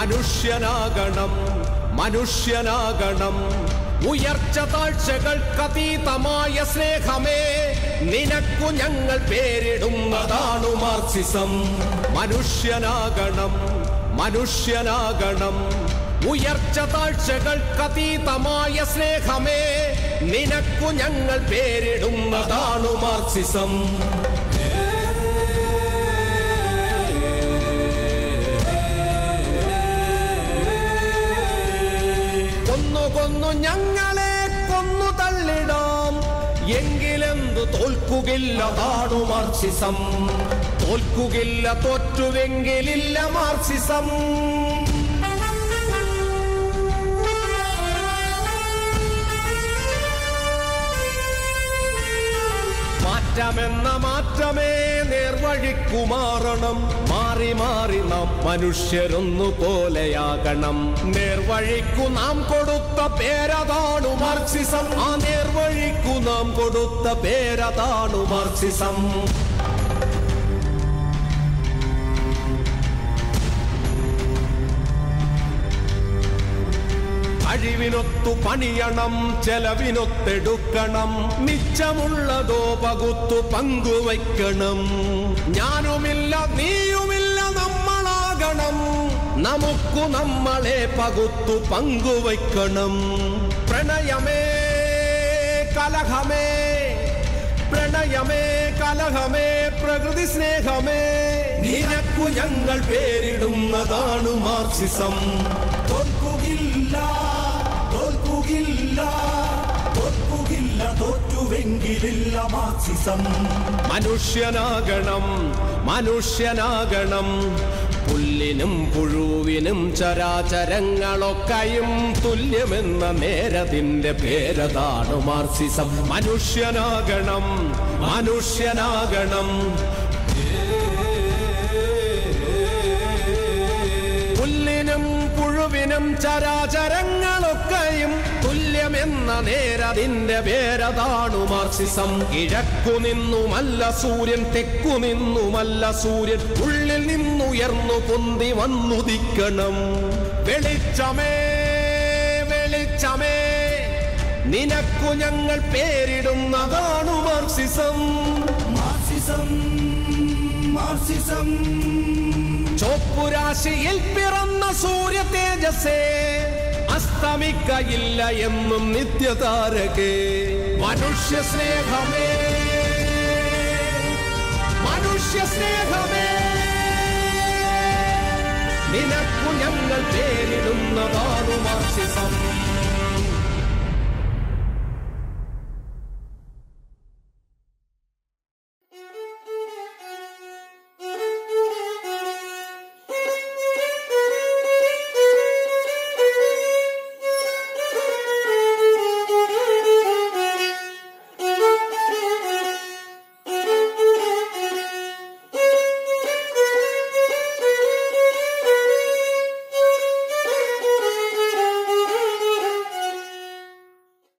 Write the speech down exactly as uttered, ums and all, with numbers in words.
മനുഷ്യനാകണം മനുഷ്യനാകണം ഉയർച്ച താഴ്ചകൾക്കതീതമായ സ്നേഹമേ നിനക്കു ഞങ്ങൾ പേരിടുന്നതാണു മാർക്സിസം മനുഷ്യനാകണം മനുഷ്യനാകണം ഉയർച്ച താഴ്ചകൾക്കതീതമായ സ്നേഹമേ നിനക്കു ഞങ്ങൾ പേരിടുന്നതാണു മാർക്സിസം കൊന്നു കൊന്നു ഞങ്ങളെ കൊന്നു തള്ളിടാം എങ്കിലെന്തു തോൽക്കുകില്ല താണു മാർക്സിസം തോൽക്കുകില്ല തോറ്റുവെങ്കിലില്ല മാർക്സിസം മാറ്റമെന്ന മാറ്റമേ നേർവഴിക്കു മാറണം മാറി മാറി നാം മനുഷ്യരൊന്നു പോലെയാകണം നേർവഴിക്കു നാം കൊടുത്ത പേരതാണു മാർക്സിസം ആ നേർവഴിക്കു നാം കൊടുത്ത പേരതാണു മാർക്സിസം കഴിവിനൊത്തു പണിയണം ചെലവിനൊത്തെടുക്കണം മിച്ചമുള്ളതോ പകുത്തു പങ്കുവയ്ക്കണം ഞാനുമില്ല നീയുമില്ല നമ്മളാകണം നമുക്കു നമ്മളെ പകുത്തു പങ്കുവയ്ക്കണം പ്രണയമേ കലഹമേ പ്രണയമേ കലഹമേ പ്രകൃതി സ്നേഹമേ നിനക്കു ഞങ്ങൾ പേരിടുന്നതാണു മാർക്സിസം തോൽക്കുകില്ല തോൽക്കുകില്ല തോൽക്കുകില്ല തോറ്റുവെങ്കിലില്ല മാർക്സിസം മനുഷ്യനാകണം മനുഷ്യനാകണം പുല്ലിനും പുഴുവിനും ചരാചരങ്ങളൊക്കെയും തുല്യമെന്ന നേരതിന്റെ പേരതാണു മാർക്സിസം മനുഷ്യനാകണം മനുഷ്യനാകണം പുല്ലിനും പുഴുവിനും ചരാചരങ്ങളൊക്കെയും തുല്യമെന്ന നേരതിന്റെ പേരതാണു മാർക്സിസം കിഴക്കു നിന്നുമല്ല സൂര്യൻ തെക്കു നിന്നുമല്ല സൂര്യൻ ഉള്ളിൽ നിന്നുയർന്നു പൊന്തി വന്നുദിക്കണം വെളിച്ചമേ വെളിച്ചമേ നിനക്കു ഞങ്ങൾ പേരിടുന്നതാണു മാർക്സിസം മാർക്സിസം മാർക്സിസം ചോപ്പുരാശിയിൽ പിറന്ന സൂര്യ തേജസ്സേ അസ്തമിക്കയില്ല എന്നും നിത്യതാരകേ മനുഷ്യ സ്നേഹമേ മനുഷ്യ സ്നേഹമേ നിനക്കു ഞങ്ങൾ പേരിടുന്നതാണു മാർക്സിസം